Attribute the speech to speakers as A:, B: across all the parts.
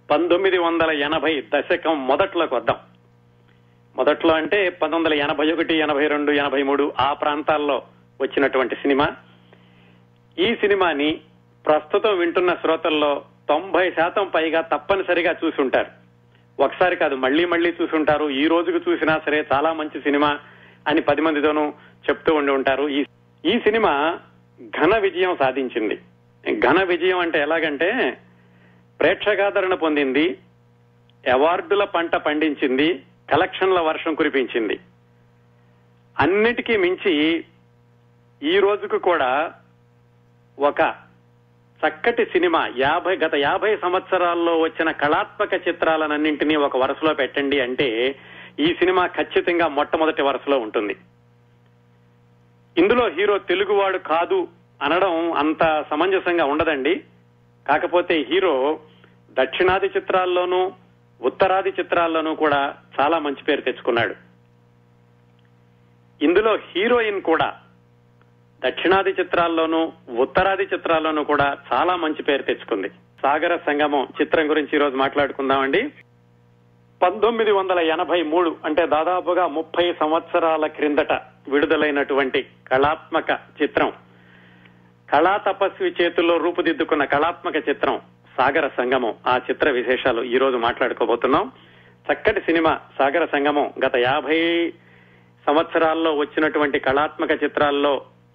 A: 1980 దశకం మొదట్లోకి వద్దాం. మొదట్లో అంటే 1981, 82, 83 ఆ ప్రాంతాల్లో వచ్చినటువంటి సినిమా. ఈ సినిమాని ప్రస్తుతం వింటున్న శ్రోతల్లో 90% పైగా తప్పనిసరిగా చూసుంటారు. ఒకసారి కాదు, మళ్లీ మళ్లీ చూసుంటారు. ఈ రోజుకు చూసినా సరే చాలా మంచి సినిమా అని 10 మందితోనూ చెప్తూ ఉండి ఉంటారు. ఈ సినిమా ఘన విజయం సాధించింది. ఘన విజయం అంటే ఎలాగంటే, ప్రేక్షకాదరణ పొందింది, అవార్డుల పంట పండించింది, కలెక్షన్ల వర్షం కురిపించింది. అన్నిటికీ మించి ఈ రోజుకు కూడా ఒక చక్కటి సినిమా, గత 50 సంవత్సరాల్లో వచ్చిన కళాత్మక చిత్రాలన్నింటినీ ఒక వరుసలో పెట్టండి అంటే ఈ సినిమా ఖచ్చితంగా మొట్టమొదటి వరుసలో ఉంటుంది. ఇందులో హీరో తెలుగువాడు కాదు అనడం అంత సమంజసంగా ఉండదండి. కాకపోతే హీరో దక్షిణాది చిత్రాల్లోనూ ఉత్తరాది చిత్రాల్లోనూ కూడా చాలా మంచి పేరు తెచ్చుకున్నాడు. ఇందులో హీరోయిన్ కూడా దక్షిణాది చిత్రాల్లోనూ ఉత్తరాది చిత్రాల్లోనూ కూడా చాలా మంచి పేరు తెచ్చుకుంది. సాగర సంగమం చిత్రం గురించి ఈరోజు మాట్లాడుకుందామండి. 1983 అంటే దాదాపుగా 30 సంవత్సరాల క్రిందట విడుదలైనటువంటి కళాత్మక చిత్రం, కళా తపస్వి చేతుల్లో రూపుదిద్దుకున్న కళాత్మక చిత్రం సాగర సంగమం. ఆ చిత్ర విశేషాలు ఈ రోజు మాట్లాడుకోబోతున్నాం. చక్కటి సినిమా సాగర సంగమం. గత 50 సంవత్సరాల్లో వచ్చినటువంటి కళాత్మక చిత్రాల్లో,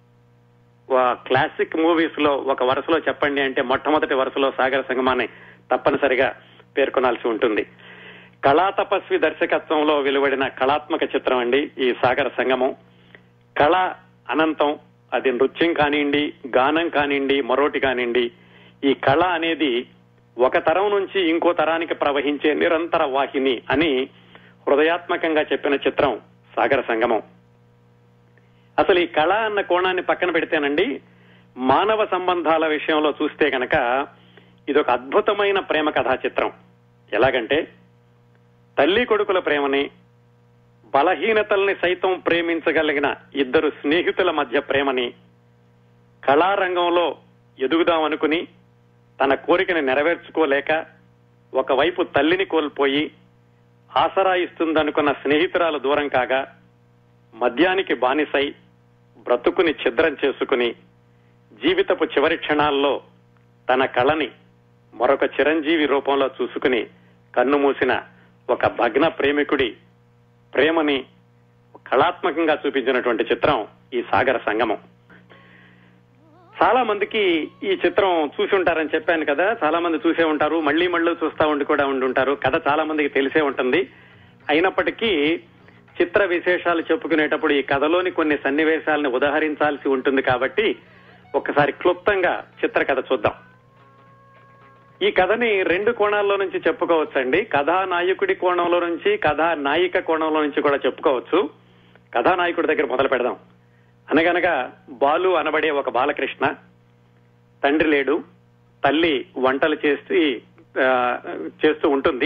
A: క్లాసిక్ మూవీస్ లో ఒక వరుసలో చెప్పండి అంటే మొట్టమొదటి వరుసలో సాగర సంగమాన్ని తప్పనిసరిగా పేర్కొనాల్సి ఉంటుంది. కళా తపస్వి దర్శకత్వంలో వెలువడిన కళాత్మక చిత్రం అండి ఈ సాగర సంగమం. కళ అనంతం. అది నృత్యం కానివ్వండి, గానం కానివ్వండి, మరోటి కానివ్వండి, ఈ కళ అనేది ఒక తరం నుంచి ఇంకో తరానికి ప్రవహించే నిరంతర వాహిని అని హృదయాత్మకంగా చెప్పిన చిత్రం సాగర సంగమం. అసలు ఈ కళ అన్న కోణాన్ని పక్కన పెడితేనండి, మానవ సంబంధాల విషయంలో చూస్తే కనుక ఇదొక అద్భుతమైన ప్రేమ కథా చిత్రం. ఎలాగంటే, తల్లి కొడుకుల ప్రేమని, బలహీనతల్ని సైతం ప్రేమించగలిగిన ఇద్దరు స్నేహితుల మధ్య ప్రేమని, కళారంగంలో ఎదుగుదామనుకుని తన కోరికని నెరవేర్చుకోలేక ఒకవైపు తల్లిని కోల్పోయి ఆసరా ఇస్తుందనుకున్న స్నేహితురాలు దూరం కాగా మద్యానికి బానిసై బ్రతుకుని ఛిద్రం చేసుకుని జీవితపు చివరి క్షణాల్లో తన కళని మరొక చిరంజీవి రూపంలో చూసుకుని కన్నుమూసిన ఒక భగ్న ప్రేమికుడి ప్రేమని కళాత్మకంగా చూపించినటువంటి చిత్రం ఈ సాగర సంగమం. చాలా మందికి ఈ చిత్రం చూసి ఉంటారని చెప్పాను కదా, చాలా మంది చూసే ఉంటారు, మళ్లీ చూస్తా ఉండి కూడా ఉంటారు. కథ చాలా మందికి తెలిసే ఉంటుంది. అయినప్పటికీ చిత్ర విశేషాలు చెప్పుకునేటప్పుడు ఈ కథలోని కొన్ని సన్నివేశాలను ఉదహరించాల్సి ఉంటుంది కాబట్టి ఒక్కసారి క్లుప్తంగా చిత్రకథ చూద్దాం. ఈ కథని 2 కోణాల్లో నుంచి చెప్పుకోవచ్చండి. కథానాయకుడి కోణంలో నుంచి, కథానాయిక కోణంలో నుంచి కూడా చెప్పుకోవచ్చు. కథానాయకుడి దగ్గర మొదలు పెడదాం. అనగనగా బాలు అనబడే ఒక బాలకృష్ణ, తండ్రి లేడు, తల్లి వంటలు చేస్తూ ఉంటుంది.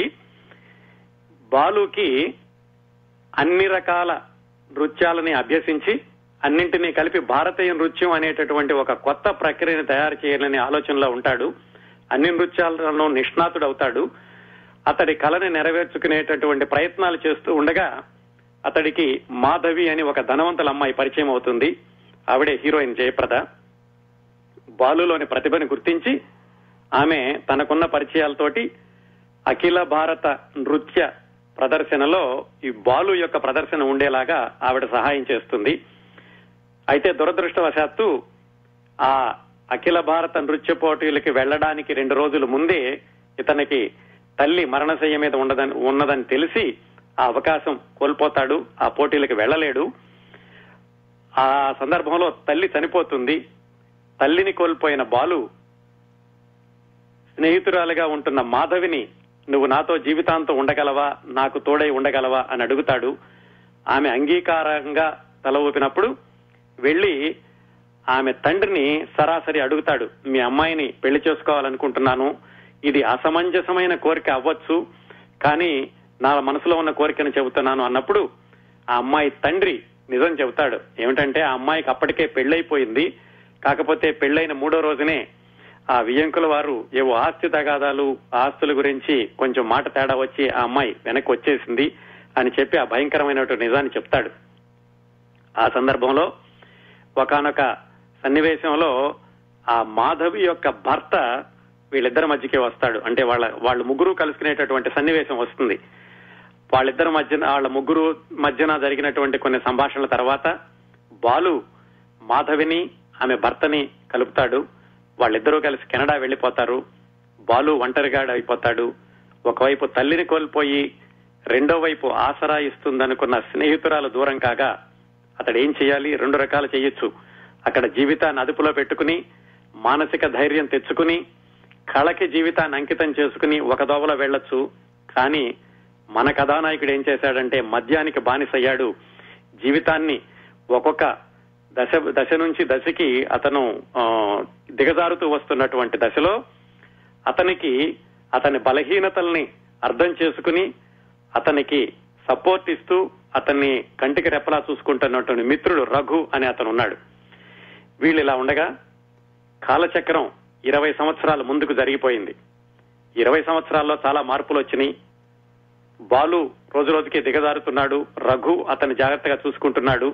A: బాలుకి అన్ని రకాల నృత్యాలని అభ్యసించి అన్నింటినీ కలిపి భారతీయ నృత్యం అనేటటువంటి ఒక కొత్త ప్రక్రియను తయారు చేయాలనే ఆలోచనలో ఉంటాడు. అన్ని నృత్యాలను నిష్ణాతుడవుతాడు. అతడి కళని నెరవేర్చుకునేటటువంటి ప్రయత్నాలు చేస్తూ ఉండగా అతడికి మాధవి అని ఒక ధనవంతుల అమ్మాయి పరిచయం అవుతుంది. ఆవిడే హీరోయిన్ జయప్రద. బాలులోని ప్రతిభని గుర్తించి ఆమె తనకున్న పరిచయాలతోటి అఖిల భారత నృత్య ప్రదర్శనలో ఈ బాలు యొక్క ప్రదర్శన ఉండేలాగా ఆవిడ సహాయం చేస్తుంది. అయితే దురదృష్టవశాత్తు ఆ అఖిల భారత నృత్య పోటీలకి వెళ్లడానికి 2 రోజుల ముందే ఇతనికి తల్లి మరణశయ్య మీద ఉన్నదని తెలిసి ఆ అవకాశం కోల్పోతాడు. ఆ పోటీలకు వెళ్లలేడు. ఆ సందర్భంలో తల్లి చనిపోతుంది. తల్లిని కోల్పోయిన బాలు స్నేహితురాలుగా ఉంటున్న మాధవిని, నువ్వు నాతో జీవితాంతం ఉండగలవా, నాకు తోడై ఉండగలవా అని అడుగుతాడు. ఆమె అంగీకారంగా తల ఊపినప్పుడు వెళ్లి ఆమె తండ్రిని సరాసరి అడుగుతాడు, మీ అమ్మాయిని పెళ్లి చేసుకోవాలనుకుంటున్నాను, ఇది అసమంజసమైన కోరిక అవ్వచ్చు, కానీ నా మనసులో ఉన్న కోరికను చెబుతున్నాను అన్నప్పుడు ఆ అమ్మాయి తండ్రి నిజం చెబుతాడు. ఏమిటంటే ఆ అమ్మాయికి అప్పటికే పెళ్లైపోయింది. కాకపోతే పెళ్లైన 3వ రోజునే ఆ వియ్యంకుల వారు ఏవో ఆస్తి తగాదాలు, ఆస్తుల గురించి కొంచెం మాట తేడా వచ్చి ఆ అమ్మాయి వెనక్కి వచ్చేసింది అని చెప్పి ఆ భయంకరమైనటువంటి నిజాన్ని చెప్తాడు. ఆ సందర్భంలో ఒకానొక సన్నివేశంలో ఆ మాధవి యొక్క భర్త వీళ్ళిద్దరి మధ్యకే వస్తాడు. అంటే వాళ్ళు ముగ్గురు కలుసుకునేటటువంటి సన్నివేశం వస్తుంది. వాళ్ళ ముగ్గురు మధ్యన జరిగినటువంటి కొన్ని సంభాషణల తర్వాత బాలు మాధవిని, ఆమె భర్తని కలుపుతాడు. వాళ్ళిద్దరూ కలిసి కెనడా వెళ్లిపోతారు. బాలు ఒంటరిగా అయిపోతాడు. ఒకవైపు తల్లిని కోల్పోయి రెండో వైపు ఆసరా ఇస్తుందనుకున్న స్నేహితురాలు దూరం కాగా అతడు ఏం చేయాలి? రెండు రకాలు చేయొచ్చు. అక్కడ జీవితాన్ని అదుపులో పెట్టుకుని మానసిక ధైర్యం తెచ్చుకుని కళకి జీవితాన్ని అంకితం చేసుకుని ఒక దోవలో వెళ్లొచ్చు. కానీ మన కథానాయకుడు ఏం చేశాడంటే మద్యానికి బానిసయ్యాడు. జీవితాన్ని ఒక్కొక్క దశ నుంచి దశకి అతను దిగజారుతూ వస్తున్నటువంటి దశలో అతని బలహీనతల్ని అర్థం చేసుకుని అతనికి సపోర్ట్ ఇస్తూ అతన్ని కంటికి రెప్పలా చూసుకుంటున్నటువంటి మిత్రుడు రఘు అని అతను ఉన్నాడు. వీళ్ళు ఇలా ఉండగా కాలచక్రం 20 సంవత్సరాల ముందుకు జరిగిపోయింది. 20 సంవత్సరాల్లో చాలా మార్పులు వచ్చినాయి. బాలు రోజు రోజుకి దిగజారుతున్నాడు. రఘు అతన్ని జాగ్రత్తగా చూసుకుంటున్నాడు.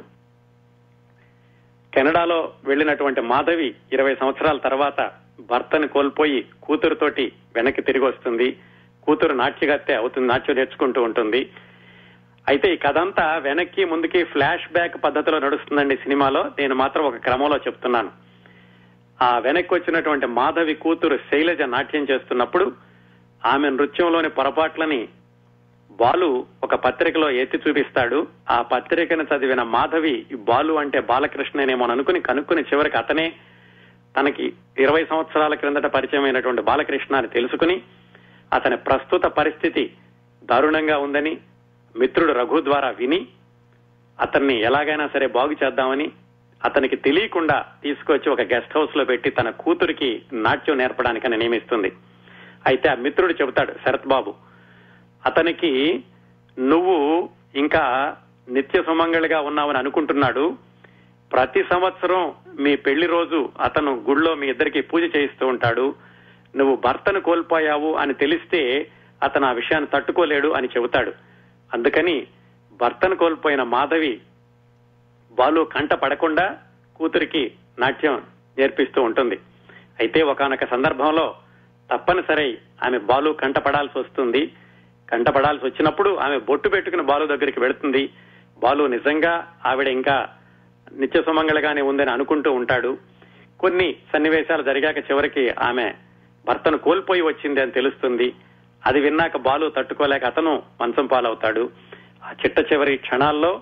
A: కెనడాలో వెళ్లినటువంటి మాధవి 20 సంవత్సరాల తర్వాత భర్తను కోల్పోయి కూతురుతోటి వెనక్కి తిరిగి వస్తుంది. కూతురు నాట్యగత్తె అవుతుంది, నాట్యం నేర్చుకుంటూ ఉంటుంది. అయితే ఈ కథ అంతా వెనక్కి ముందుకి ఫ్లాష్ బ్యాక్ పద్ధతిలో నడుస్తుందండి సినిమాలో. నేను మాత్రం ఒక క్రమంలో చెప్తున్నాను. ఆ వెనక్కి వచ్చినటువంటి మాధవి కూతురు శైలజ నాట్యం చేస్తున్నప్పుడు ఆమె నృత్యంలోని పొరపాట్లని బాలు ఒక పత్రికలో ఎత్తి చూపిస్తాడు. ఆ పత్రికను చదివిన మాధవి బాలు అంటే బాలకృష్ణనేమో కనుక్కుని చివరికి అతనే తనకి 20 సంవత్సరాల క్రిందట పరిచయమైనటువంటి బాలకృష్ణ అని తెలుసుకుని అతని ప్రస్తుత పరిస్థితి దారుణంగా ఉందని మిత్రుడు రఘు ద్వారా విని అతన్ని ఎలాగైనా సరే బాగు చేద్దామని అతనికి తెలియకుండా తీసుకొచ్చి ఒక గెస్ట్ హౌస్ లో పెట్టి తన కూతురికి నాట్యం నేర్పడానికని నియమిస్తుంది. అయితే ఆ మిత్రుడు చెబుతాడు, శరత్ బాబు, అతనికి నువ్వు ఇంకా నిత్య సుమంగళిగా ఉన్నావని అనుకుంటున్నాడు. ప్రతి సంవత్సరం మీ పెళ్లి రోజు అతను గుళ్ళో మీ ఇద్దరికి పూజ చేయిస్తూ ఉంటాడు. నువ్వు భర్తను కోల్పోయావు అని తెలిస్తే అతను ఆ విషయాన్ని తట్టుకోలేడు అని చెబుతాడు. అందుకని భర్తను కోల్పోయిన మాధవి బాలు కంట పడకుండా కూతురికి నాట్యం నేర్పిస్తూ ఉంటుంది. అయితే ఒకానొక సందర్భంలో తప్పనిసరి ఆమె బాలు కంట పడాల్సి వస్తుంది. కంట పడాల్సి వచ్చినప్పుడు ఆమె బొట్టు పెట్టుకుని బాలు దగ్గరికి వెళుతుంది. బాలు నిజంగా ఆవిడ ఇంకా నిత్య సుమంగళగానే ఉందని అనుకుంటూ ఉంటాడు. కొన్ని సన్నివేశాలు జరిగాక చివరికి ఆమె భర్తను కోల్పోయి వచ్చింది అని తెలుస్తుంది. అది విన్నాక బాలు తట్టుకోలేక అతను మంచం పాలవుతాడు. ఆ చిట్ట చివరి క్షణాల్లో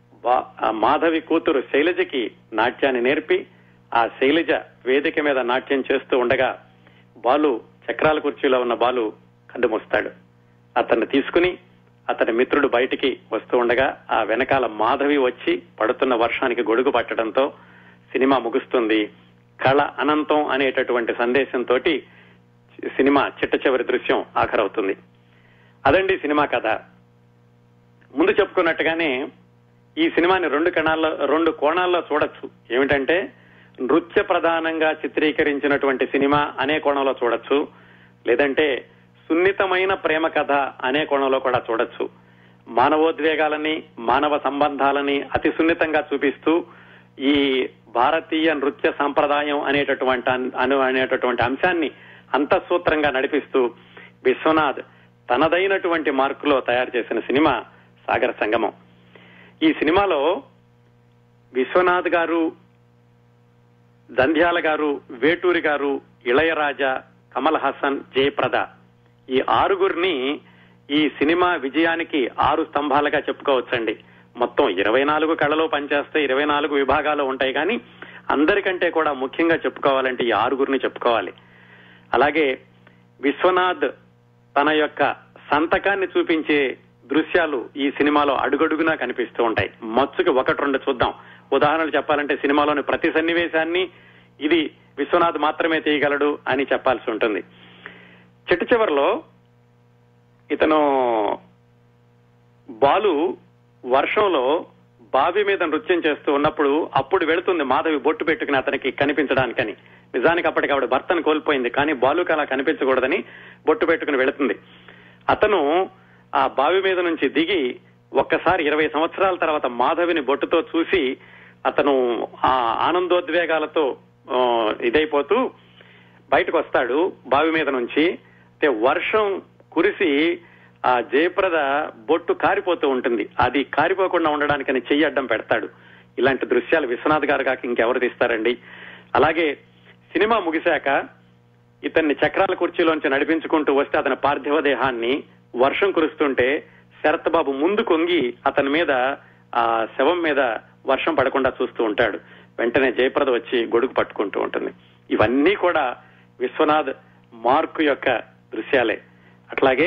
A: మాధవి కూతురు శైలజకి నాట్యాన్ని నేర్పి ఆ శైలజ వేదిక మీద నాట్యం చేస్తూ ఉండగా బాలు చక్రాల కుర్చీలో ఉన్న బాలు కన్నుమూస్తాడు. అతన్ని తీసుకుని అతని మిత్రుడు బయటికి వస్తూ ఉండగా ఆ వెనకాల మాధవి వచ్చి పడుతున్న వర్షానికి గొడుగు పట్టడంతో సినిమా ముగుస్తుంది. కళ అనంతం అనేటటువంటి సందేశంతో సినిమా చిట్ట చివరి దృశ్యం ఆఖరవుతుంది. అదండి సినిమా కథ. ముందు చెప్పుకున్నట్టుగానే ఈ సినిమాని రెండు కోణాల్లో చూడొచ్చు. ఏమిటంటే నృత్య ప్రధానంగా చిత్రీకరించినటువంటి సినిమా అనే కోణంలో చూడొచ్చు, లేదంటే సున్నితమైన ప్రేమ కథ అనే కోణంలో కూడా చూడొచ్చు. మానవోద్వేగాలని, మానవ సంబంధాలని అతి సున్నితంగా చూపిస్తూ ఈ భారతీయ నృత్య సంప్రదాయం అనేటటువంటి అంశాన్ని అంతఃసూత్రంగా నడిపిస్తూ విశ్వనాథ్ తనదైనటువంటి మార్కులో తయారు చేసిన సినిమా సాగర సంగమం. ఈ సినిమాలో విశ్వనాథ్ గారు, జంధ్యాల గారు, వేటూరి గారు, ఇళయరాజా, కమల్ హాసన్, జయప్రద ఈ ఆరుగురిని ఈ సినిమా విజయానికి 6 స్తంభాలుగా చెప్పుకోవచ్చండి. మొత్తం 24 కళలో పనిచేస్తే 24 విభాగాలు ఉంటాయి. కానీ అందరికంటే కూడా ముఖ్యంగా చెప్పుకోవాలంటే ఈ ఆరుగురిని చెప్పుకోవాలి. అలాగే విశ్వనాథ్ తన యొక్క సంతకాన్ని చూపించే దృశ్యాలు ఈ సినిమాలో అడుగడుగునా కనిపిస్తూ ఉంటాయి. మచ్చుకి 1-2 చూద్దాం. ఉదాహరణలు చెప్పాలంటే సినిమాలోని ప్రతి సన్నివేశాన్ని ఇది విశ్వనాథ్ మాత్రమే తీయగలడు అని చెప్పాల్సి ఉంటుంది. చిట్ట చివరిలో ఇతను బాలు వర్షంలో బావి మీద నృత్యం చేస్తూ ఉన్నప్పుడు అప్పుడు వెళుతుంది మాధవి బొట్టు పెట్టుకుని అతనికి కనిపించడానికని. నిజానికి అప్పటికి ఆవిడ భర్తను కోల్పోయింది, కానీ బాలుకి అలా కనిపించకూడదని బొట్టు పెట్టుకుని వెళుతుంది. అతను ఆ బావి మీద నుంచి దిగి ఒక్కసారి 20 సంవత్సరాల తర్వాత మాధవిని బొట్టుతో చూసి అతను ఆ ఆనందోద్వేగాలతో ఇదైపోతూ బయటకు వస్తాడు బావి మీద నుంచి. వర్షం కురిసి ఆ జయప్రద బొట్టు కారిపోతూ ఉంటుంది. అది కారిపోకుండా ఉండడానికని చెయ్యి అడ్డం పెడతాడు. ఇలాంటి దృశ్యాలు విశ్వనాథ్ గారు కాక ఇంకెవరు తీస్తారండి. అలాగే సినిమా ముగిశాక ఇతన్ని చక్రాల కుర్చీలోంచి నడిపించుకుంటూ వస్తే అతని పార్థివ దేహాన్ని వర్షం కురుస్తుంటే శరత్ బాబు ముందు కొంగి అతని మీద ఆ శవం మీద వర్షం పడకుండా చూస్తూ ఉంటాడు. వెంటనే జయప్రద వచ్చి గొడుగు పట్టుకుంటూ ఉంటుంది. ఇవన్నీ కూడా విశ్వనాథ్ మార్కు యొక్క దృశ్యాలే. అట్లాగే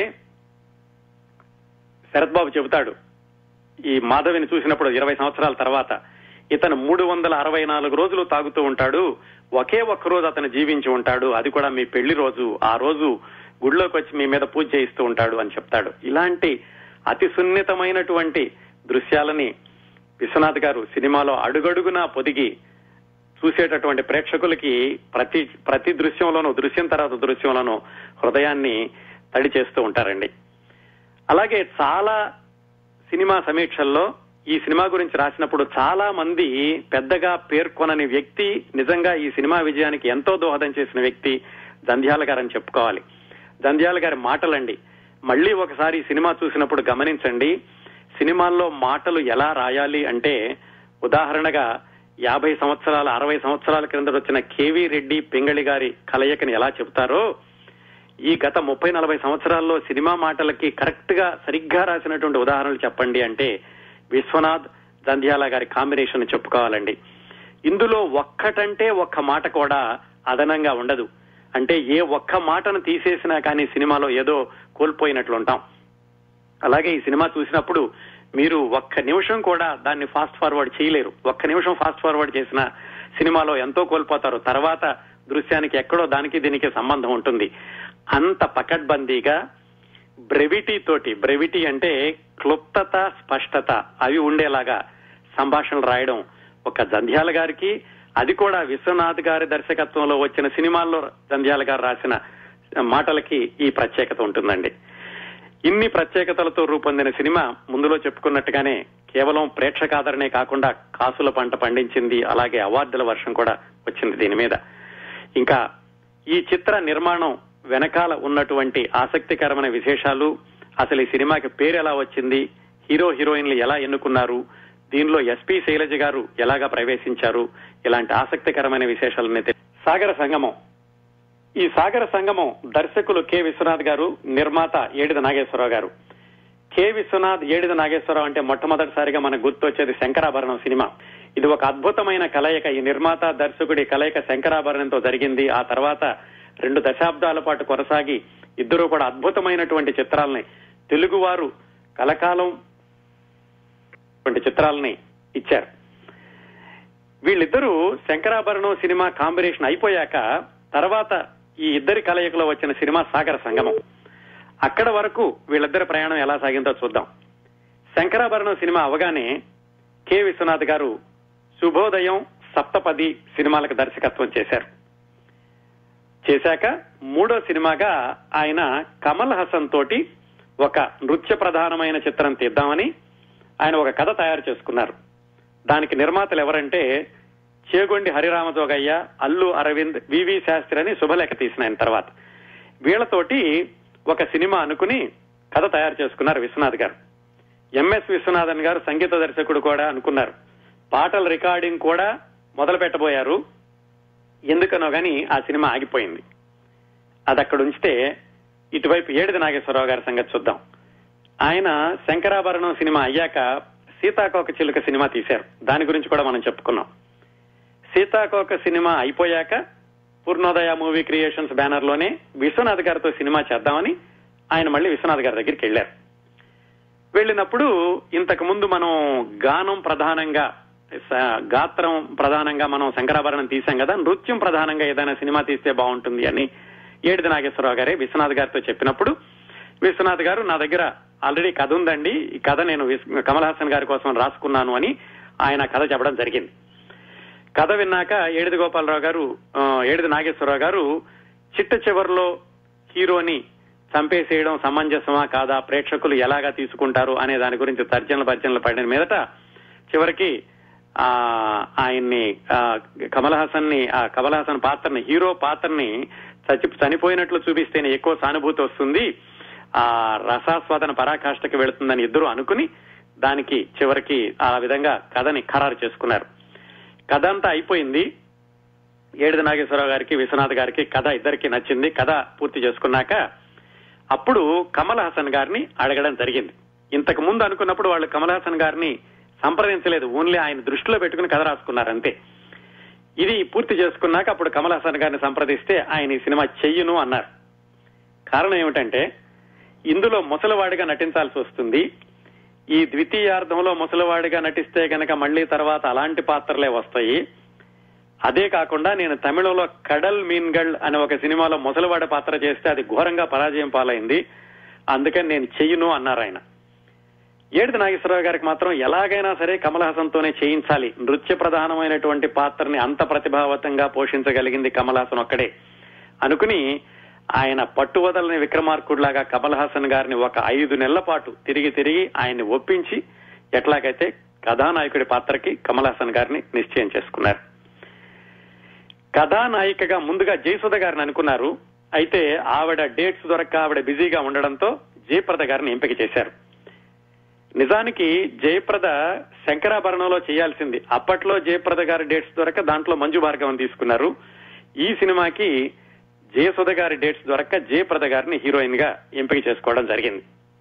A: శరత్ బాబు చెబుతాడు, ఈ మాధవిని చూసినప్పుడు 20 సంవత్సరాల తర్వాత ఇతను 364 రోజులు తాగుతూ ఉంటాడు, ఒకే ఒక్క రోజు అతను జీవించి ఉంటాడు, అది కూడా మీ పెళ్లి రోజు. ఆ రోజు గుడిలోకి వచ్చి మీ మీద పూజ చేయిస్తూ ఉంటాడు అని చెప్తాడు. ఇలాంటి అతి సున్నితమైనటువంటి దృశ్యాలని విశ్వనాథ్ గారు సినిమాలో అడుగడుగునా పొదిగి చూసేటటువంటి ప్రేక్షకులకి ప్రతి దృశ్యంలోనూ, దృశ్యం తర్వాత దృశ్యంలోనూ హృదయాన్ని తడి చేస్తూ ఉంటారండి. అలాగే చాలా సినిమా సమీక్షల్లో ఈ సినిమా గురించి రాసినప్పుడు చాలా మంది పెద్దగా పేర్కొనని వ్యక్తి, నిజంగా ఈ సినిమా విజయానికి ఎంతో దోహదం చేసిన వ్యక్తి జంధ్యాల గారని చెప్పుకోవాలి. జంధ్యాల గారి మాటలండి మళ్లీ ఒకసారి ఈ సినిమా చూసినప్పుడు గమనించండి. సినిమాల్లో మాటలు ఎలా రాయాలి అంటే, ఉదాహరణగా 50 సంవత్సరాల 60 సంవత్సరాల క్రింద వచ్చిన కేవీ రెడ్డి పింగళి గారి కలయికని ఎలా చెప్తారో, ఈ గత 30-40 సంవత్సరాల్లో సినిమా మాటలకి కరెక్ట్ గా సరిగ్గా రాసినటువంటి ఉదాహరణలు చెప్పండి అంటే విశ్వనాథ్ జంధ్యాల గారి కాంబినేషన్ చెప్పుకోవాలండి. ఇందులో ఒక్కటంటే ఒక్క మాట కూడా అదనంగా ఉండదు. అంటే ఏ ఒక్క మాటను తీసేసినా కానీ సినిమాలో ఏదో కోల్పోయినట్లు ఉంటాం. అలాగే ఈ సినిమా చూసినప్పుడు మీరు ఒక్క నిమిషం కూడా దాన్ని ఫాస్ట్ ఫార్వర్డ్ చేయలేరు. ఒక్క నిమిషం ఫాస్ట్ ఫార్వర్డ్ చేసిన సినిమాలో ఎంతో కోల్పోతారు. తర్వాత దృశ్యానికి ఎక్కడో దానికి దీనికి సంబంధం ఉంటుంది. అంత పకడ్బందీగా బ్రెవిటీ అంటే క్లుప్తత, స్పష్టత అవి ఉండేలాగా సంభాషణలు రాయడం ఒక జంధ్యాల గారికి, అది కూడా విశ్వనాథ్ గారి దర్శకత్వంలో వచ్చిన సినిమాల్లో జంధ్యాల గారు రాసిన మాటలకి ఈ ప్రత్యేకత ఉంటుందండి. ఇన్ని ప్రత్యేకతలతో రూపొందిన సినిమా ముందులో చెప్పుకున్నట్టుగానే కేవలం ప్రేక్షకాదరణే కాకుండా కాసుల పంట పండించింది. అలాగే అవార్డుల వర్షం కూడా వచ్చింది దీని మీద. ఇంకా ఈ చిత్ర నిర్మాణం వెనకాల ఉన్నటువంటి ఆసక్తికరమైన విశేషాలు, అసలు ఈ సినిమాకి పేరు ఎలా వచ్చింది, హీరో హీరోయిన్లు ఎలా ఎన్నుకున్నారు, దీనిలో ఎస్పీ శైలజ గారు ఎలాగా ప్రవేశించారు, ఇలాంటి ఆసక్తికరమైన విశేషాలన్నీ. సాగర సంగమం. ఈ సాగర సంగమం దర్శకులు కె విశ్వనాథ్ గారు, నిర్మాత ఏడిద నాగేశ్వరరావు గారు. కె విశ్వనాథ్, ఏడిద నాగేశ్వరరావు అంటే మొట్టమొదటిసారిగా మనకు గుర్తొచ్చేది శంకరాభరణం సినిమా. ఇది ఒక అద్భుతమైన కలయిక. ఈ నిర్మాత దర్శకుడి కలయిక శంకరాభరణంతో జరిగింది. ఆ తర్వాత 2 దశాబ్దాల పాటు కొనసాగి ఇద్దరూ కూడా అద్భుతమైనటువంటి చిత్రాలని, తెలుగువారు కలకాలం చిత్రాలని ఇచ్చారు. వీళ్ళిద్దరూ శంకరాభరణం సినిమా కాంబినేషన్ అయిపోయాక తర్వాత ఈ ఇద్దరి కలయికలో వచ్చిన సినిమా సాగర సంగమం. అక్కడ వరకు వీళ్ళిద్దరి ప్రయాణం ఎలా సాగిందో చూద్దాం. శంకరాభరణం సినిమా అవగానే కె విశ్వనాథ్ గారు శుభోదయం, సప్తపది సినిమాలకు దర్శకత్వం చేశారు. చేశాక 3వ సినిమాగా ఆయన కమల్ హాసన్ తోటి ఒక నృత్య ప్రధానమైన చిత్రం తీద్దామని ఆయన ఒక కథ తయారు చేసుకున్నారు. దానికి నిర్మాతలు ఎవరంటే చేగొండి హరిరామజోగయ్య, అల్లు అరవింద్, వివి శాస్త్రి అని శుభలేఖ తీసిన ఆయన తర్వాత. వీళ్లతోటి ఒక సినిమా అనుకుని కథ తయారు చేసుకున్నారు విశ్వనాథ్ గారు. ఎంఎస్ విశ్వనాథన్ గారు సంగీత దర్శకుడు కూడా అనుకున్నారు. పాటల రికార్డింగ్ కూడా మొదలు పెట్టబోయారు. ఎందుకనో గాని ఆ సినిమా ఆగిపోయింది. అది అక్కడ ఉంచితే ఇటువైపు ఏడిద నాగేశ్వరరావు గారి సంగతి చూద్దాం. ఆయన శంకరాభరణం సినిమా అయ్యాక సీతాకోక చిలుక సినిమా తీశారు. దాని గురించి కూడా మనం చెప్పుకున్నాం. సీతాకోక సినిమా అయిపోయాక పూర్ణోదయ మూవీ క్రియేషన్స్ బ్యానర్ లోనే విశ్వనాథ్ గారితో సినిమా చేద్దామని ఆయన మళ్ళీ విశ్వనాథ్ గారి దగ్గరికి వెళ్లారు. వెళ్ళినప్పుడు ఇంతకు ముందు మనం గాత్రం ప్రధానంగా మనం శంకరాభరణం తీశాం కదా, నృత్యం ప్రధానంగా ఏదైనా సినిమా తీస్తే బాగుంటుంది అని ఏడిద నాగేశ్వరరావు గారే విశ్వనాథ్ గారితో చెప్పినప్పుడు విశ్వనాథ్ గారు, నా దగ్గర ఆల్రెడీ కథ ఉందండి, ఈ కథ నేను కమల్ హాసన్ గారి కోసం రాసుకున్నాను అని ఆయన కథ చెప్పడం జరిగింది. కథ విన్నాక ఏడిది నాగేశ్వరరావు గారు చిట్ట చివరిలో హీరోని చంపేసేయడం సమంజసమా కాదా, ప్రేక్షకులు ఎలాగా తీసుకుంటారు అనే దాని గురించి తర్జనలు పడిన మీదట చివరికి ఆయన్ని కమల్ హాసన్ పాత్రని, హీరో పాత్రని చనిపోయినట్లు చూపిస్తేనే ఎక్కువ సానుభూతి వస్తుంది, ఆ రసాస్వాదన పరాకాష్ఠకి వెళుతుందని ఇద్దరు అనుకుని దానికి చివరికి ఆ విధంగా కథని ఖరారు చేసుకున్నారు. కథ అంతా అయిపోయింది. ఏడిది నాగేశ్వరరావు గారికి, విశ్వనాథ్ గారికి కథ ఇద్దరికి నచ్చింది. కథ పూర్తి చేసుకున్నాక అప్పుడు కమల్ హాసన్ గారిని అడగడం జరిగింది. ఇంతకు ముందు అనుకున్నప్పుడు వాళ్ళు కమల్ హాసన్ గారిని సంప్రదించలేదు, ఓన్లీ ఆయన దృష్టిలో పెట్టుకుని కథ రాసుకున్నారంతే. ఇది పూర్తి చేసుకున్నాక అప్పుడు కమల్ హాసన్ గారిని సంప్రదిస్తే ఆయన ఈ సినిమా చెయ్యను అన్నారు. కారణం ఏమిటంటే ఇందులో ముసలివాడిగా నటించాల్సి వస్తుంది. ఈ ద్వితీయార్థంలో ముసలివాడిగా నటిస్తే కనుక మళ్లీ తర్వాత అలాంటి పాత్రలే వస్తాయి. అదే కాకుండా నేను తమిళంలో కడల్ మీన్గల్ అనే ఒక సినిమాలో ముసలివాడి పాత్ర చేస్తే అది ఘోరంగా పరాజయం పాలైంది, అందుకని నేను చెయ్యను అన్నారు ఆయన. ఏడిది నాగేశ్వరరావు గారికి మాత్రం ఎలాగైనా సరే కమల్ హాసన్ తోనే చేయించాలి. నృత్య ప్రధానమైనటువంటి పాత్రని అంత ప్రతిభావంతంగా పోషించగలిగింది కమల్ హాసన్ ఒక్కడే అనుకుని ఆయన పట్టువదలని విక్రమార్కుడిలాగా కమల్ హాసన్ గారిని ఒక 5 నెలల పాటు తిరిగి ఆయన్ని ఒప్పించి ఎట్లాగైతే కథానాయకుడి పాత్రకి కమల్ హాసన్ గారిని నిశ్చయం చేసుకున్నారు. కథానాయికగా ముందుగా జయసుధ గారిని అనుకున్నారు. అయితే ఆవిడ డేట్స్ దొరక్క ఆవిడ బిజీగా ఉండడంతో జయప్రద గారిని ఎంపిక చేశారు. నిజానికి జయప్రద శంకరాభరణంలో చేయాల్సింది. అప్పట్లో జయప్రద గారి డేట్స్ దొరక్క దాంట్లో మంజు భార్గవన్ తీసుకున్నారు. ఈ సినిమాకి జయసుధ గారి డేట్స్ దొరక్క జయప్రద గారిని హీరోయిన్ గా ఎంపిక చేసుకోవడం జరిగింది.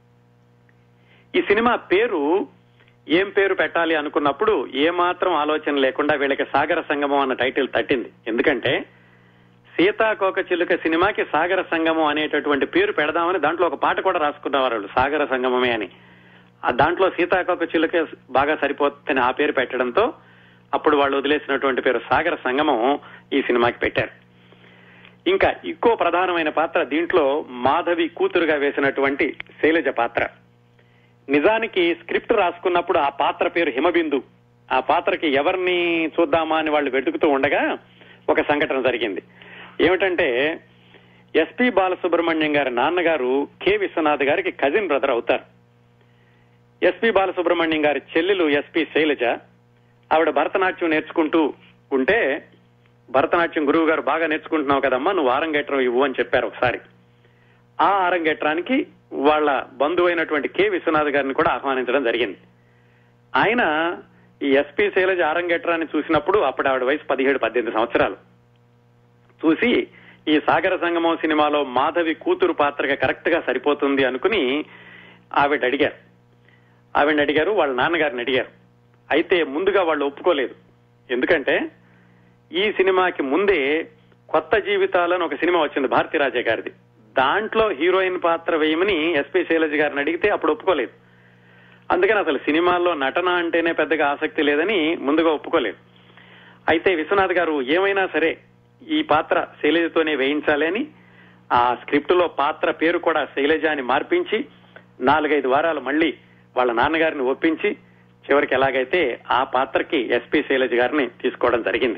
A: ఈ సినిమా పేరు ఏం పేరు పెట్టాలి అనుకున్నప్పుడు ఏమాత్రం ఆలోచన లేకుండా వీళ్ళకి సాగర సంగమం అన్న టైటిల్ తట్టింది. ఎందుకంటే సీతాకోక చిలుక సినిమాకి సాగర సంగమం అనేటటువంటి పేరు పెడదామని దాంట్లో ఒక పాట కూడా రాసుకున్నవారు వాళ్ళు, సాగర సంగమమే అని. దాంట్లో సీతాకోక చిలుక బాగా సరిపోతుందని ఆ పేరు పెట్టడంతో అప్పుడు వాళ్ళు వదిలేసినటువంటి పేరు సాగర సంగమం ఈ సినిమాకి పెట్టారు. ఇంకా ఇంకో ప్రధానమైన పాత్ర దీంట్లో మాధవి కూతురుగా వేసినటువంటి శైలజ పాత్ర. నిజానికి స్క్రిప్ట్ రాసుకున్నప్పుడు ఆ పాత్ర పేరు హిమబిందు. ఆ పాత్రకి ఎవరిని చూద్దామా అని వాళ్ళు వెతుకుతూ ఉండగా ఒక సంఘటన జరిగింది. ఏమిటంటే ఎస్పి బాలసుబ్రహ్మణ్యం గారి నాన్నగారు కె విశ్వనాథ్ గారికి కజిన్ బ్రదర్ అవుతారు. ఎస్పి బాలసుబ్రహ్మణ్యం గారి చెల్లెలు ఎస్పి శైలజ, ఆవిడ భరతనాట్యం నేర్చుకుంటూ ఉంటే భరతనాట్యం గురువు గారు బాగా నేర్చుకుంటున్నావు కదమ్మా, నువ్వు ఆరంగేట్రం ఇవ్వు అని చెప్పారు ఒకసారి. ఆ ఆరంగేట్రానికి వాళ్ళ బంధువు అయినటువంటి కె విశ్వనాథ్ గారిని కూడా ఆహ్వానించడం జరిగింది. ఆయన ఈ ఎస్పి శైలజ ఆరంగేట్రాన్ని చూసినప్పుడు అప్పుడు ఆవిడ వయసు 17-18 సంవత్సరాలు. చూసి ఈ సాగర సంగమం సినిమాలో మాధవి కూతురు పాత్రగా కరెక్ట్ గా సరిపోతుంది అనుకుని ఆవిడ అడిగారు, వాళ్ళ నాన్నగారిని అడిగారు. అయితే ముందుగా వాళ్ళు ఒప్పుకోలేదు. ఎందుకంటే ఈ సినిమాకి ముందే కొత్త జీవితాలను ఒక సినిమా వచ్చింది భారతీరాజే గారిది. దాంట్లో హీరోయిన్ పాత్ర వేయమని ఎస్పి శైలజ గారిని అడిగితే అప్పుడు ఒప్పుకోలేదు. అందుకని అసలు సినిమాల్లో నటన అంటేనే పెద్దగా ఆసక్తి లేదని ముందుగా ఒప్పుకోలేదు. అయితే విశ్వనాథ్ గారు ఏమైనా సరే ఈ పాత్ర శైలజతోనే వేయించాలి అని ఆ స్క్రిప్ట్ లో పాత్ర పేరు కూడా శైలజ అని మార్పించి 4-5 వారాలు మళ్లీ వాళ్ళ నాన్నగారిని ఒప్పించి చివరికి ఎలాగైతే ఆ పాత్రకి ఎస్పి శైలజ గారిని తీసుకోవడం జరిగింది.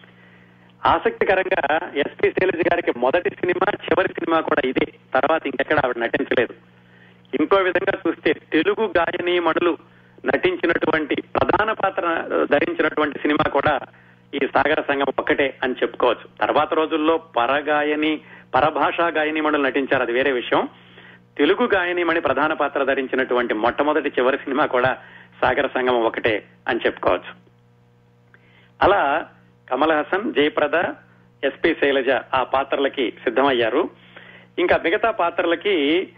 A: ఆసక్తికరంగా ఎస్పి శైలజ గారికి మొదటి సినిమా చివరి సినిమా కూడా ఇదే, తర్వాత ఇంకెక్కడ ఆవిడ నటించలేదు. ఇంకో విధంగా చూస్తే తెలుగు గాయనీమణులు నటించినటువంటి ప్రధాన పాత్ర ధరించినటువంటి సినిమా కూడా ఈ సాగర సంగం ఒక్కటే అని చెప్పుకోవచ్చు. తర్వాత రోజుల్లో పరభాషా గాయనీమణులు నటించారు, అది వేరే విషయం. తెలుగు గాయనీమణి ప్రధాన పాత్ర ధరించినటువంటి మొట్టమొదటి చివరి సినిమా కూడా సాగర సంగమం ఒకటే అని చెప్పుకోవచ్చు. అలా కమల్ హాసన్, జయప్రద, ఎస్పి శైలజ ఆ పాత్రలకి సిద్ధమయ్యారు. ఇంకా మిగతా పాత్రలకి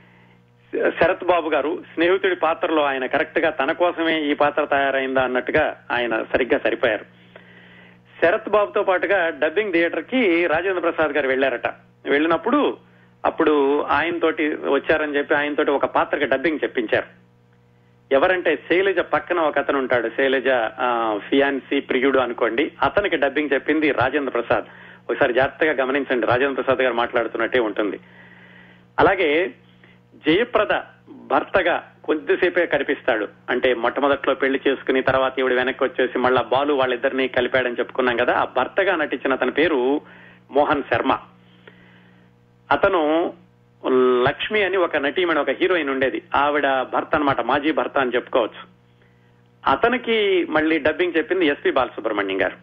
A: శరత్ బాబు గారు స్నేహితుడి పాత్రలో ఆయన కరెక్ట్ గా తన కోసమే ఈ పాత్ర తయారైందా అన్నట్టుగా ఆయన సరిగ్గా సరిపోయారు. శరత్ బాబుతో పాటుగా డబ్బింగ్ థియేటర్ కి రాజేంద్ర ప్రసాద్ గారు వెళ్లారట. వెళ్ళినప్పుడు అప్పుడు ఆయనతోటి వచ్చారని చెప్పి ఆయనతోటి ఒక పాత్రకి డబ్బింగ్ చెప్పించారు. ఎవరంటే శైలజ పక్కన ఒక అతను ఉంటాడు, శైలజ ఫియాన్సీ ప్రియుడు అనుకోండి, అతనికి డబ్బింగ్ చెప్పింది రాజేంద్ర ప్రసాద్. ఒకసారి జాగ్రత్తగా గమనించండి, రాజేంద్ర ప్రసాద్ గారు మాట్లాడుతున్నట్టే ఉంటుంది. అలాగే జయప్రద భర్తగా కొద్దిసేపే కనిపిస్తాడు. అంటే మొట్టమొదట్లో పెళ్లి చేసుకుని తర్వాత ఈవిడ వెనక్కి వచ్చేసి మళ్ళా బాలు వాళ్ళిద్దరినీ కలిపాడని చెప్పుకున్నాం కదా. ఆ భర్తగా నటించిన అతని పేరు మోహన్ శర్మ. అతను లక్ష్మి అని ఒక నటీమణి, ఒక హీరోయిన్ ఉండేది, ఆవిడ భర్త అన్నమాట, మాజీ భర్త అని చెప్పుకోవచ్చు. అతనికి మళ్ళీ డబ్బింగ్ చెప్పింది ఎస్పి బాలసుబ్రహ్మణ్యం గారు.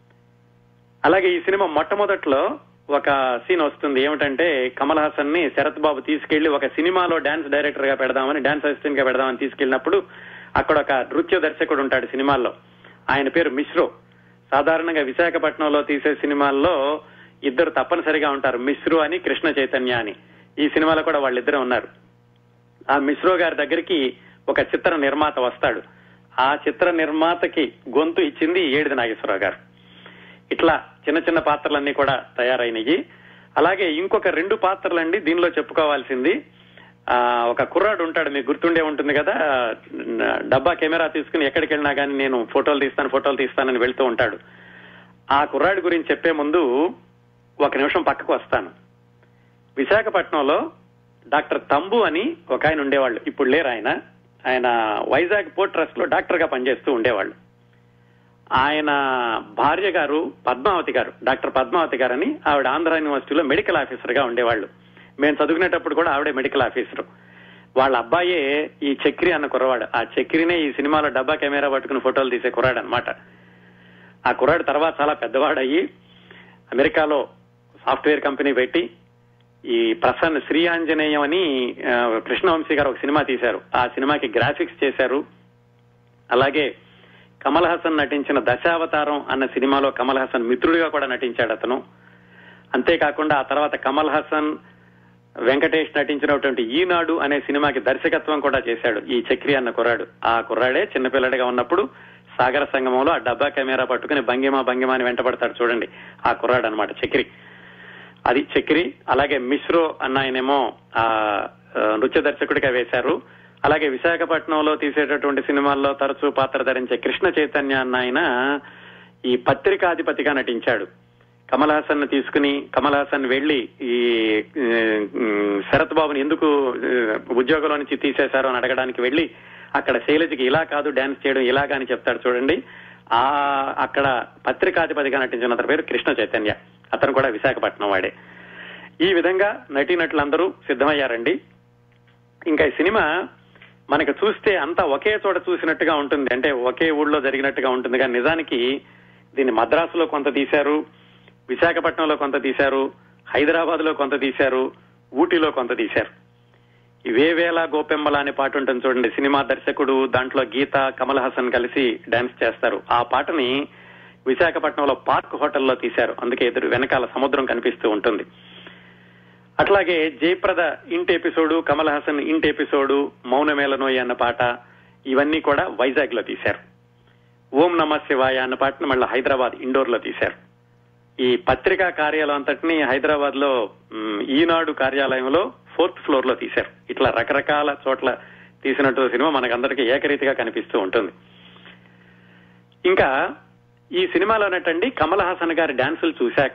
A: అలాగే ఈ సినిమా మొట్టమొదట్లో ఒక సీన్ వస్తుంది. ఏమిటంటే కమల్ హాసన్ ని శరత్ బాబు తీసుకెళ్లి ఒక సినిమాలో డాన్స్ డైరెక్టర్ గా పెడదామని, డాన్స్ అసిస్టెంట్ గా పెడదామని తీసుకెళ్లినప్పుడు అక్కడ ఒక నృత్య దర్శకుడు ఉంటాడు సినిమాల్లో, ఆయన పేరు మిశ్రో. సాధారణంగా విశాఖపట్నంలో తీసే సినిమాల్లో ఇద్దరు తప్పనిసరిగా ఉంటారు, మిశ్రో అని, కృష్ణ చైతన్య అని. ఈ సినిమాలో కూడా వాళ్ళిద్దరే ఉన్నారు. ఆ మిశ్రో గారి దగ్గరికి ఒక చిత్ర నిర్మాత వస్తాడు. ఆ చిత్ర నిర్మాతకి గొంతు ఇచ్చింది ఏడిది నాగేశ్వరరావు గారు. ఇట్లా చిన్న చిన్న పాత్రలన్నీ కూడా తయారైనవి. అలాగే ఇంకొక 2 పాత్రలండి దీనిలో చెప్పుకోవాల్సింది. ఒక కుర్రాడు ఉంటాడు, మీకు గుర్తుండే ఉంటుంది కదా, డబ్బా కెమెరా తీసుకుని ఎక్కడికి వెళ్ళినా కానీ నేను ఫోటోలు తీస్తానని వెళ్తూ ఉంటాడు. ఆ కుర్రాడి గురించి చెప్పే ముందు ఒక నిమిషం పక్కకు వస్తాను. విశాఖపట్నంలో డాక్టర్ తంబు అని ఒక ఆయన ఉండేవాళ్ళు, ఇప్పుడు లేరు ఆయన. ఆయన వైజాగ్ పోర్ట్ ట్రస్ట్ లో డాక్టర్ గా పనిచేస్తూ ఉండేవాళ్ళు. ఆయన భార్య గారు పద్మావతి గారు, డాక్టర్ పద్మావతి గారని, ఆవిడ ఆంధ్ర యూనివర్సిటీలో మెడికల్ ఆఫీసర్ గా ఉండేవాళ్ళు. మేము చదువుకునేటప్పుడు కూడా ఆవిడే మెడికల్ ఆఫీసర్. వాళ్ళ అబ్బాయే ఈ చక్రి అన్న కుర్రవాడు. ఆ చక్రినే ఈ సినిమాలో డబ్బా కెమెరా పట్టుకుని ఫోటోలు తీసే కుర్రాడు అనమాట. ఆ కుర్రాడు తర్వాత చాలా పెద్దవాడయ్యి అమెరికాలో సాఫ్ట్వేర్ కంపెనీ పెట్టి, ఈ ప్రసన్న శ్రీ ఆంజనేయం అని కృష్ణవంశీ గారు ఒక సినిమా తీశారు. ఆ సినిమాకి గ్రాఫిక్స్ చేశారు. అలాగే కమల్ హాసన్ నటించిన దశావతారం అన్న సినిమాలో కమల్ హాసన్ మిత్రుడిగా కూడా నటించాడు అతను. అంతేకాకుండా ఆ తర్వాత కమల్ హాసన్, వెంకటేష్ నటించినటువంటి ఈనాడు అనే సినిమాకి దర్శకత్వం కూడా చేశాడు ఈ చక్రి అన్న కుర్రాడు. ఆ కుర్రాడే చిన్నపిల్లడిగా ఉన్నప్పుడు సాగర సంగమంలో ఆ డబ్బా కెమెరా పట్టుకుని భంగిమా అని వెంటబడతాడు చూడండి, ఆ కుర్రాడు అనమాట చక్రి. అది చక్రి. అలాగే మిశ్రో అన్న ఆయనేమో ఆ నృత్య దర్శకుడిగా వేశారు. అలాగే విశాఖపట్నంలో తీసేటటువంటి సినిమాల్లో తరచూ పాత్ర ధరించే కృష్ణ చైతన్య అన్న ఆయన ఈ పత్రికాధిపతిగా నటించాడు. కమల్ హాసన్ తీసుకుని, కమల్ హాసన్ వెళ్లి ఈ శరత్ బాబుని ఎందుకు ఉద్యోగంలో నుంచి తీసేశారో అని అడగడానికి వెళ్లి అక్కడ శైలజకి ఇలా కాదు డాన్స్ చేయడం ఇలాగా అని చెప్తాడు చూడండి. అక్కడ పత్రికాధిపతిగా నటించిన అతని పేరు కృష్ణ చైతన్య. అతను కూడా విశాఖపట్నం వాడే. ఈ విధంగా నటీనటులందరూ సిద్ధమయ్యారండి. ఇంకా ఈ సినిమా మనకు చూస్తే అంతా ఒకే చోట చూసినట్టుగా ఉంటుంది, అంటే ఒకే ఊళ్ళో జరిగినట్టుగా ఉంటుంది. కానీ నిజానికి దీన్ని మద్రాసులో కొంత తీశారు, విశాఖపట్నంలో కొంత తీశారు, హైదరాబాద్ లో కొంత తీశారు, ఊటీలో కొంత తీశారు. ఇవేవేళ గోపెమ్మల అనే పాట ఉంటుంది చూడండి, సినిమా దర్శకుడు దాంట్లో గీత, కమల్ హాసన్ కలిసి డాన్స్ చేస్తారు. ఆ పాటని విశాఖపట్నంలో పార్క్ హోటల్లో తీశారు, అందుకే వెనకాల సముద్రం కనిపిస్తూ ఉంటుంది. అట్లాగే జయప్రద ఇంటి ఎపిసోడు, కమల్ హాసన్ ఇంటి ఎపిసోడు, మౌనమేళనోయి అన్న పాట, ఇవన్నీ కూడా వైజాగ్ లో తీశారు. ఓం నమ శివాయ అన్న పాటను మళ్ళీ హైదరాబాద్ ఇండోర్ లో తీశారు. ఈ పత్రికా కార్యాలయం అంతటిని హైదరాబాద్ లో ఈనాడు కార్యాలయంలో 4th ఫ్లోర్ లో తీశారు. ఇట్లా రకరకాల చోట్ల తీసినట్టు సినిమా మనకందరికీ ఏకరీతిగా కనిపిస్తూ ఉంటుంది. ఇంకా ఈ సినిమాలోనటండి కమల్ హాసన్ గారి డాన్సులు చూశాక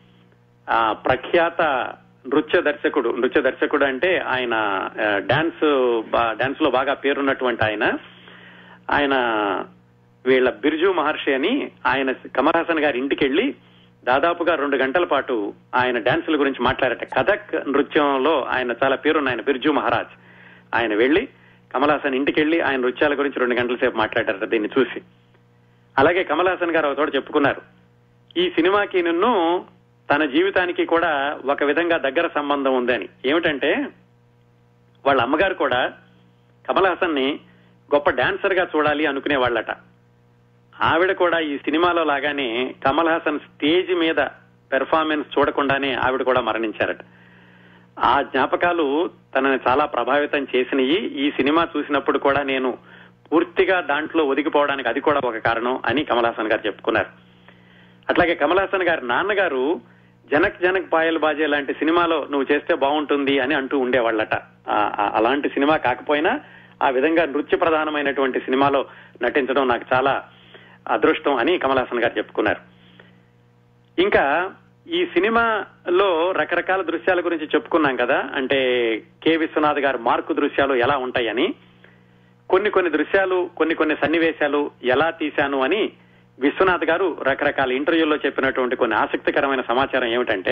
A: ప్రఖ్యాత నృత్య దర్శకుడు అంటే ఆయన డాన్స్ లో బాగా పేరున్నటువంటి ఆయన వీళ్ళ బిర్జు మహర్షి అని, ఆయన కమల్ హాసన్ గారి ఇంటికి వెళ్లి దాదాపుగా 2 గంటల పాటు ఆయన డాన్సుల గురించి మాట్లాడట. కథక్ నృత్యంలో ఆయన చాలా పేరున్న ఆయన బిర్జు మహారాజ్. ఆయన వెళ్లి కమల్ హాసన్ ఇంటికి వెళ్లి ఆయన నృత్యాల గురించి 2 గంటల సేపు మాట్లాడారట దీన్ని చూసి. అలాగే కమల్ హాసన్ గారు ఒక చోట చెప్పుకున్నారు, ఈ సినిమాకి నిన్ను తన జీవితానికి కూడా ఒక విధంగా దగ్గర సంబంధం ఉందని. ఏమిటంటే వాళ్ళ అమ్మగారు కూడా కమల్ హాసన్ ని గొప్ప డాన్సర్ గా చూడాలి అనుకునేవాళ్లట. ఆవిడ కూడా ఈ సినిమాలో లాగానే కమల్ హాసన్ స్టేజ్ మీద పెర్ఫార్మెన్స్ చూడకుండానే ఆవిడ కూడా మరణించారట. ఆ జ్ఞాపకాలు తనని చాలా ప్రభావితం చేసినవి. ఈ సినిమా చూసినప్పుడు కూడా నేను పూర్తిగా దాంట్లో ఒదిగిపోవడానికి అది కూడా ఒక కారణం అని కమల్ హాసన్ గారు చెప్పుకున్నారు. అట్లాగే కమల్ హాసన్ గారి నాన్నగారు జనక్ పాయల్ బాజే లాంటి సినిమాలో నువ్వు చేస్తే బాగుంటుంది అని అంటూ ఉండేవాళ్లట. అలాంటి సినిమా కాకపోయినా ఆ విధంగా నృత్య ప్రధానమైనటువంటి సినిమాలో నటించడం నాకు చాలా అదృష్టం అని కమల్ హాసన్ గారు చెప్పుకున్నారు. ఇంకా ఈ సినిమాలో రకరకాల దృశ్యాల గురించి చెప్పుకున్నాం కదా, అంటే కె విశ్వనాథ్ గారు మార్కు దృశ్యాలు ఎలా ఉంటాయని. కొన్ని దృశ్యాలు కొన్ని సన్నివేశాలు ఎలా తీశాను అని విశ్వనాథ్ గారు రకరకాల ఇంటర్వ్యూల్లో చెప్పినటువంటి కొన్ని ఆసక్తికరమైన సమాచారం ఏమిటంటే,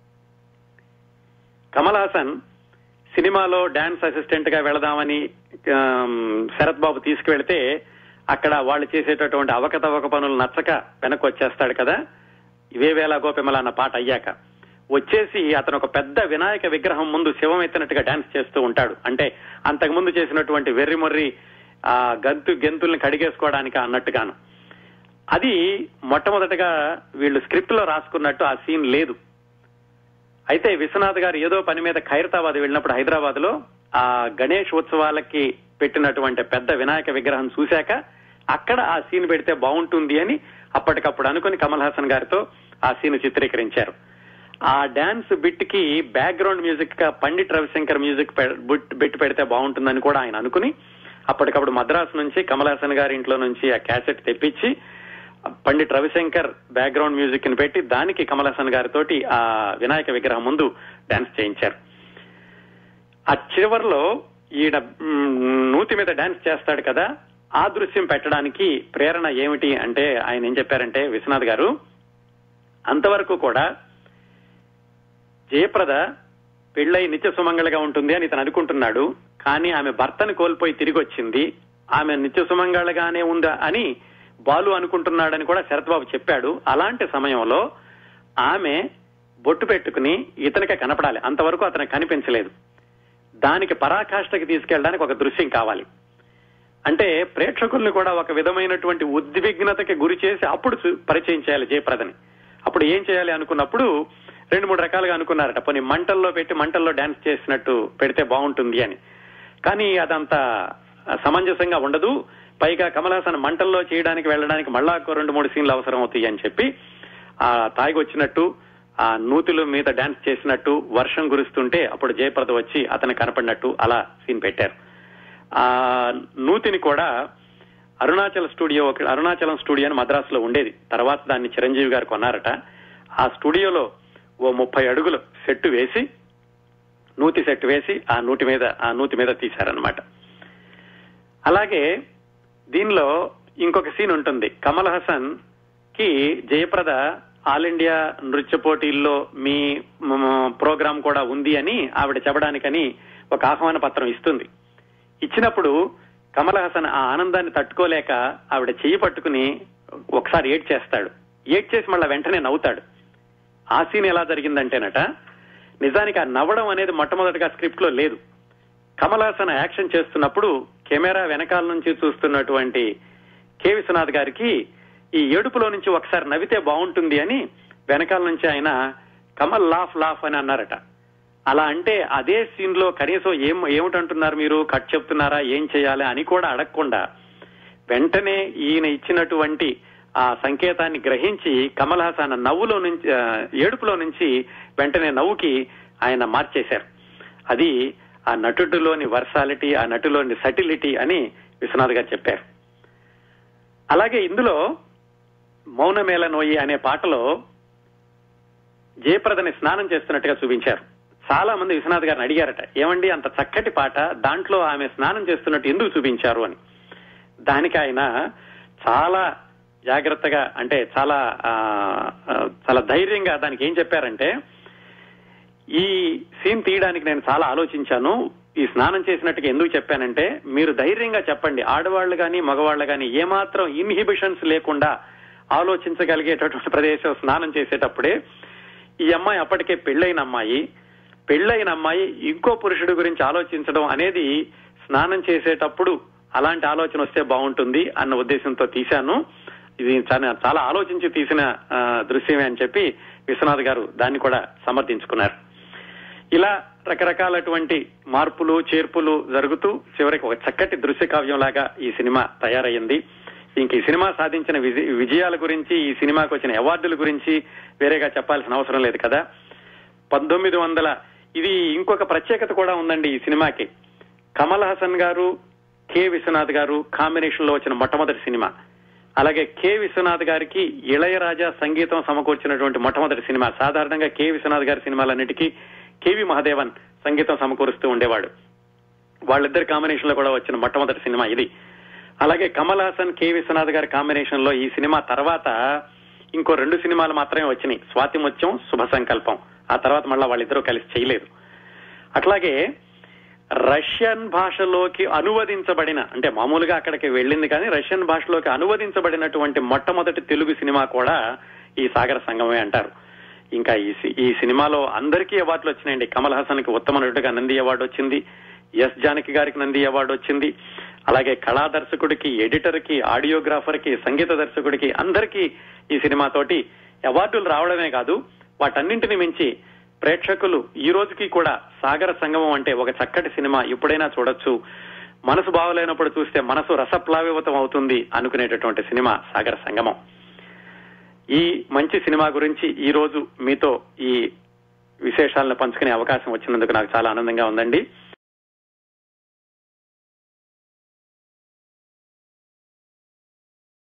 A: కమల్ హాసన్ సినిమాలో డాన్స్ అసిస్టెంట్ గా వెళదామని శరత్ బాబు తీసుకువెళ్తే అక్కడ వాళ్ళు చేసేటటువంటి అవకతవక పనులు నచ్చక వెనక్కి వచ్చేస్తాడు కదా, ఇవే వేళ గోపిమల అన్న పాట అయ్యాక వచ్చేసి అతను ఒక పెద్ద వినాయక విగ్రహం ముందు శివం ఎత్తినట్టుగా డాన్స్ చేస్తూ ఉంటాడు. అంటే అంతకుముందు చేసినటువంటి వెర్రిమొర్రి గెంతుల్ని కడిగేసుకోవడానికి అన్నట్టుగాను. అది మొట్టమొదటిగా వీళ్ళు స్క్రిప్ట్ లో రాసుకున్నట్టు ఆ సీన్ లేదు. అయితే విశ్వనాథ్ గారు ఏదో పని మీద ఖైరతాబాద్ వెళ్ళినప్పుడు హైదరాబాద్ లో ఆ గణేష్ ఉత్సవాలకి పెట్టినటువంటి పెద్ద వినాయక విగ్రహం చూశాక అక్కడ ఆ సీన్ పెడితే బాగుంటుంది అని అప్పటికప్పుడు అనుకుని కమల్ హాసన్ గారితో ఆ సీన్ చిత్రీకరించారు. ఆ డాన్స్ బిట్ కి బ్యాక్గ్రౌండ్ మ్యూజిక్ గా పండిట్ రవిశంకర్ మ్యూజిక్ బిట్ పెడితే బాగుంటుందని కూడా ఆయన అనుకుని అప్పటికప్పుడు మద్రాసు నుంచి కమల్ హాసన్ గారి ఇంట్లో నుంచి ఆ క్యాసెట్ తెప్పించి పండిట్ రవిశంకర్ బ్యాక్గ్రౌండ్ మ్యూజిక్ ని పెట్టి దానికి కమల్ హాసన్ గారితోటి ఆ వినాయక విగ్రహం ముందు డాన్స్ చేయించారు. ఆ చివరిలో ఈయన నూతి మీద డాన్స్ చేస్తాడు కదా, ఆ దృశ్యం పెట్టడానికి ప్రేరణ ఏమిటి అంటే ఆయన ఏం చెప్పారంటే, విశ్వనాథ్ గారు అంతవరకు కూడా జయప్రద పెళ్ళై నిత్య సుమంగళగా ఉంటుంది అని ఇతను అనుకుంటున్నాడు. కానీ ఆమె భర్తను కోల్పోయి తిరిగి వచ్చింది, ఆమె నిత్య సుమంగళగానే ఉందా అని బాలు అనుకుంటున్నాడని కూడా శరత్ బాబు చెప్పాడు. అలాంటి సమయంలో ఆమె బొట్టు పెట్టుకుని ఇతనికే కనపడాలి, అంతవరకు అతనికి కనిపించలేదు. దానికి పరాకాష్ఠకి తీసుకెళ్ళడానికి ఒక దృశ్యం కావాలి. అంటే ప్రేక్షకుల్ని కూడా ఒక విధమైనటువంటి ఉద్విగ్నతకి గురి చేసి అప్పుడు పరిచయం చేయాలి జయప్రదని. అప్పుడు ఏం చేయాలి అనుకున్నప్పుడు 2-3 రకాలుగా అనుకున్నారట. పోనీ మంటల్లో పెట్టి మంటల్లో డాన్స్ చేసినట్టు పెడితే బాగుంటుంది అని. కానీ అదంతా సమంజసంగా ఉండదు. పైగా కమల్ హాసన్ మంటల్లో చేయడానికి వెళ్ళడానికి మళ్ళా 2-3 సీన్లు అవసరం అవుతాయి అని చెప్పి ఆ తాగి వచ్చినట్టు ఆ నూతుల మీద డాన్స్ చేసినట్టు వర్షం కురుస్తుంటే అప్పుడు జయప్రద వచ్చి అతను కనపడినట్టు అలా సీన్ పెట్టారు. ఆ నూతిని కూడా అరుణాచలం స్టూడియో అని మద్రాసులో ఉండేది. తర్వాత దాన్ని చిరంజీవి గారు కొన్నారట. ఆ స్టూడియోలో ఓ 30 అడుగులు సెట్టు వేసి నూతి సెట్ వేసి ఆ నూతి మీద తీశారనమాట. అలాగే దీనిలో ఇంకొక సీన్ ఉంటుంది. కమల్ హాసన్ కి జయప్రద ఆల్ ఇండియా నృత్య పోటీల్లో మీ ప్రోగ్రాం కూడా ఉంది అని ఆవిడ చెప్పడానికని ఒక ఆహ్వాన పత్రం ఇస్తుంది. ఇచ్చినప్పుడు కమల్ హాసన్ ఆ ఆనందాన్ని తట్టుకోలేక ఆవిడ చెయ్యి పట్టుకుని ఒకసారి ఏడ్చేసి మళ్ళా వెంటనే నవ్వుతాడు. ఆ సీన్ ఎలా జరిగిందంటేనట, నిజానికి ఆ నవ్వడం అనేది మొట్టమొదటిగా స్క్రిప్ట్ లో లేదు. కమల్ హాసన్ యాక్షన్ చేస్తున్నప్పుడు కెమెరా వెనకాల నుంచి చూస్తున్నటువంటి కె విశ్వనాథ్ గారికి ఈ ఏడుపులో నుంచి ఒకసారి నవ్వితే బాగుంటుంది అని వెనకాల నుంచి ఆయన కమల్ లాఫ్ అని అన్నారట. అలా అంటే అదే సీన్ లో కనీసం ఏమిటంటున్నారు మీరు, కట్ చెప్తున్నారా, ఏం చేయాలి అని కూడా అడగకుండా వెంటనే ఈయన ఇచ్చినటువంటి ఆ సంకేతాన్ని గ్రహించి కమల్ హాసన్ ఏడుపులో నుంచి వెంటనే నవ్వుకి ఆయన మార్చేశారు. అది ఆ నటుడిలోని వర్సాలిటీ, ఆ నటులోని సటిలిటీ అని విశ్వనాథ్ గారు చెప్పారు. అలాగే ఇందులో మౌనమేళ నోయి అనే పాటలో జయప్రదని స్నానం చేస్తున్నట్టుగా చూపించారు. చాలా మంది విశ్వనాథ్ గారిని అడిగారట, ఏమండి అంత చక్కటి పాట, దాంట్లో ఆమె స్నానం చేస్తున్నట్టు ఎందుకు చూపించారు అని. దానికి ఆయన చాలా జాగ్రత్తగా, అంటే చాలా ధైర్యంగా దానికి ఏం చెప్పారంటే, ఈ సీన్ తీయడానికి నేను చాలా ఆలోచించాను. ఈ స్నానం చేసినట్టుగా ఎందుకు చెప్పానంటే, మీరు ధైర్యంగా చెప్పండి, ఆడవాళ్లు గాని మగవాళ్లు గాని ఏమాత్రం ఇన్హిబిషన్స్ లేకుండా ఆలోచించగలిగేటటువంటి ప్రదేశం స్నానం చేసేటప్పుడే ఈ అమ్మాయి అప్పటికే పెళ్లైన అమ్మాయి ఇంకో పురుషుడి గురించి ఆలోచించడం అనేది స్నానం చేసేటప్పుడు అలాంటి ఆలోచన వస్తే బాగుంటుంది అన్న ఉద్దేశంతో తీశాను. ఇది చాలా ఆలోచించి తీసిన దృశ్యమే అని చెప్పి విశ్వనాథ్ గారు దాన్ని కూడా సమర్థించుకున్నారు. ఇలా రకరకాలటువంటి మార్పులు చేర్పులు జరుగుతూ చివరికి ఒక చక్కటి దృశ్య కావ్యం లాగా ఈ సినిమా తయారయ్యింది. ఇంక ఈ సినిమా సాధించిన విజయాల గురించి, ఈ సినిమాకు వచ్చిన అవార్డుల గురించి వేరేగా చెప్పాల్సిన అవసరం లేదు కదా. 1900 ఇది ఇంకొక ప్రత్యేకత కూడా ఉందండి ఈ సినిమాకి. కమల్ హాసన్ గారు, కె విశ్వనాథ్ గారు కాంబినేషన్ లో వచ్చిన మొట్టమొదటి సినిమా. అలాగే కె విశ్వనాథ్ గారికి ఇళయరాజా సంగీతం సమకూర్చినటువంటి మొట్టమొదటి సినిమా. సాధారణంగా కె విశ్వనాథ్ గారి సినిమాలన్నిటికీ కెవి మహదేవన్ సంగీతం సమకూరుస్తూ ఉండేవాడు. వాళ్ళిద్దరి కాంబినేషన్ లో కూడా వచ్చిన మొట్టమొదటి సినిమా ఇది. అలాగే కమల్ హాసన్, కె విశ్వనాథ్ గారి కాంబినేషన్ లో ఈ సినిమా తర్వాత ఇంకో 2 సినిమాలు మాత్రమే వచ్చినాయి, స్వాతి ముత్యం, శుభ సంకల్పం. ఆ తర్వాత మళ్ళా వాళ్ళిద్దరూ కలిసి చేయలేదు. అట్లాగే రష్యన్ భాషలోకి అనువదించబడిన, అంటే మామూలుగా అక్కడికి వెళ్ళింది కానీ రష్యన్ భాషలోకి అనువదించబడినటువంటి మొట్టమొదటి తెలుగు సినిమా కూడా ఈ సాగర సంగమే అంటారు. ఇంకా ఈ సినిమాలో అందరికీ అవార్డులు వచ్చినాయండి. కమల్ హాసన్ కి ఉత్తమ నటుడిగా నంది అవార్డు వచ్చింది, ఎస్ జానకి గారికి నంది అవార్డు వచ్చింది. అలాగే కళా దర్శకుడికి, ఎడిటర్ కి, ఆడియోగ్రాఫర్ కి, సంగీత దర్శకుడికి అందరికీ ఈ సినిమాతోటి అవార్డులు రావడమే కాదు, వాటన్నింటిని మించి ప్రేక్షకులు ఈ రోజుకి కూడా సాగర సంగమం అంటే ఒక చక్కటి సినిమా, ఎప్పుడైనా చూడొచ్చు, మనసు బాగోలేనప్పుడు చూస్తే మనసు రసప్లావితం అవుతుంది అనుకునేటటువంటి సినిమా సాగర సంగమం. ఈ మంచి సినిమా గురించి ఈ రోజు మీతో ఈ విశేషాలను పంచుకునే అవకాశం వచ్చినందుకు నాకు చాలా ఆనందంగా ఉందండి.